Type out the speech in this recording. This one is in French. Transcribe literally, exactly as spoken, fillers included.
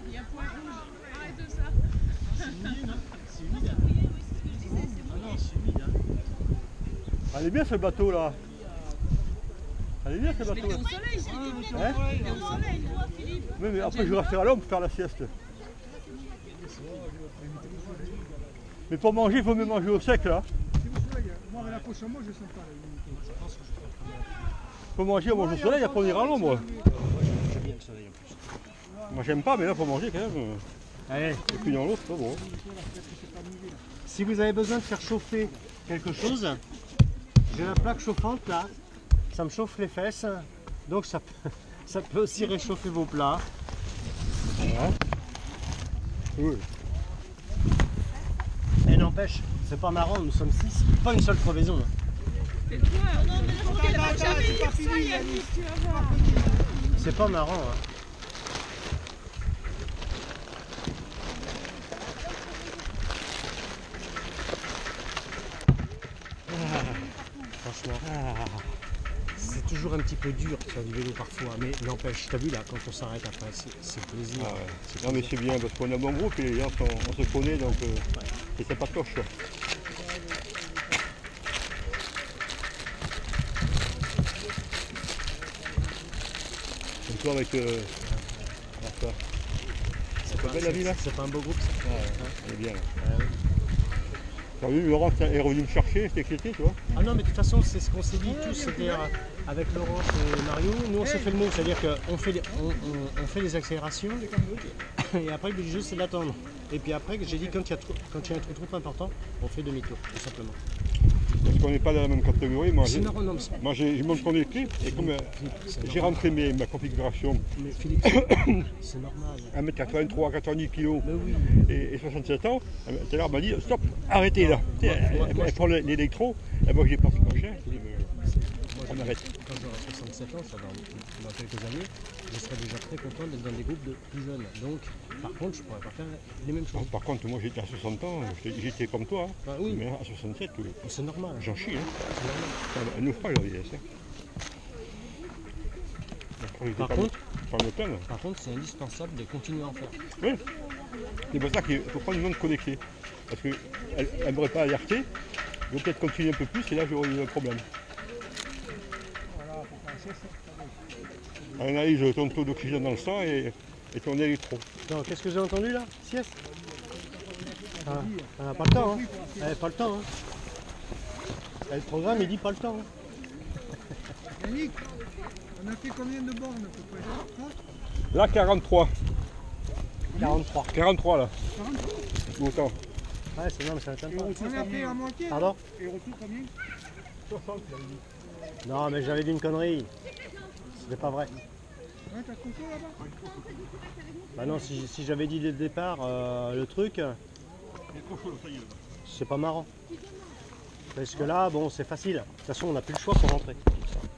il y a point rouge. Arrête de ça. C'est humide, non? C'est humide. Ah non, c'est humide. Elle est bien ce bateau là. Elle est bien ce Mais bateau t'es là. au soleil, s'il te plaît. Hein? T'es au soleil, toi, Philippe. Oui, mais après je resterai à l'ombre pour faire la sieste. Mais pour manger, il faut mieux manger au sec là. Moi, avec la poche en moi, je sens pas. Pour manger, on mange au soleil, après on ira à l'ombre. J'aime bien le soleil en plus. Moi j'aime pas, mais là pour manger quand même. Allez, Et puis dans l'eau, c'est pas bon. si vous avez besoin de faire chauffer quelque chose, j'ai la plaque chauffante là. Ça me chauffe les fesses. Donc ça peut, ça peut aussi réchauffer vos plats. Voilà. Oui. Et n'empêche, c'est pas marrant, nous sommes six, pas une seule crevaison. C'est toi. Non, mais je crois qu'elle va jamais dire ça, Yannick, tu vas voir. C'est pas marrant. Hein. Ah, franchement, ah, c'est toujours un petit peu dur de faire du vélo parfois, mais n'empêche, t'as vu là, quand on s'arrête après, c'est plaisir. Ah ouais. C'est Non mais plaisir. c'est bien parce qu'on a bon groupe et les gens sont, on se connaît donc euh, et c'est pas cloche quoi. Comme toi avec euh, ça. C'est pas pas, belle la vie, là c'est pas un beau groupe ça. Ah, ouais, c'est bien. Ah, ouais. T'as vu, Laurent est revenu me chercher, c'était excité, tu vois. Ah non, mais de toute façon, c'est ce qu'on s'est dit tous, c'est-à-dire avec Laurence et Mario, nous on s'est fait le mot, c'est-à-dire qu'on fait, des- on, on, on fait des accélérations et après le jeu c'est d'attendre. Et puis après, j'ai dit quand il y a trop- quand il y a un truc trop important, on fait demi-tour, tout simplement. Parce qu'on n'est pas dans la même catégorie. Moi, C'est j'ai, normal, non, mais c'est- moi, j'ai, j'ai mon compte écrit et comme euh, c'est j'ai normal. rentré mes, ma configuration Mais Philippe, c'est normal. un mètre quatre-vingt-trois, quatre-vingt-dix kilos Mais oui. et, et soixante-sept ans, euh, tout à l'heure elle m'a dit stop, arrêtez là. Tu sais, Moi, elle, moi, elle- moi, elle je- prend le- l'électro, et moi je l'ai pas fait cher, je dis, mais, Moi, on je- arrête. Quand j'aurai soixante-sept ans, ça va dans, dans quelques années, je serai déjà très content d'être dans des groupes de plus jeunes. Donc, par contre, je pourrais pas faire les mêmes choses. Par, par contre, moi j'étais à soixante ans, j'étais, j'étais comme toi, hein. Ah oui. Mais à soixante-sept, euh, C'est normal. j'en chie. Hein. C'est normal. C'est un naufrage la vieillesse. Hein. Après, j'étais Par pas contre- me- pas me plaindre. Par contre, c'est indispensable de continuer à en faire. Oui. C'est pour ça qu'il faut prendre une montre connectée. Parce qu'elle ne m'aurait pas alerté. Je vais peut-être continuer un peu plus et là j'aurais eu un problème. Elle analyse ton taux d'oxygène dans le sang et, et ton électro. Non, qu'est-ce que j'ai entendu là? Sieste? Ah, ah, pas le temps, hein. Eh, pas le temps, hein. Eh, le programme, il dit pas le temps. Hein. Yannick, on a fait combien de bornes à peu près? trente? Là quarante-trois. quarante-trois. quarante-trois là. quarante-trois. Autant. Ouais, c'est non, mais ça m'étonne Et pas. retour on a fait à moitié. Pardon? Et retour combien? soixante, il avait dit. Non, mais j'avais dit une connerie. C'était pas vrai. Ouais, t'as compté là-bas? Bah non, si, si j'avais dit dès le départ euh, le truc, Il est trop chaud, ça y est. Là. c'est pas marrant. Parce que là, bon, c'est facile. De toute façon, on n'a plus le choix pour rentrer.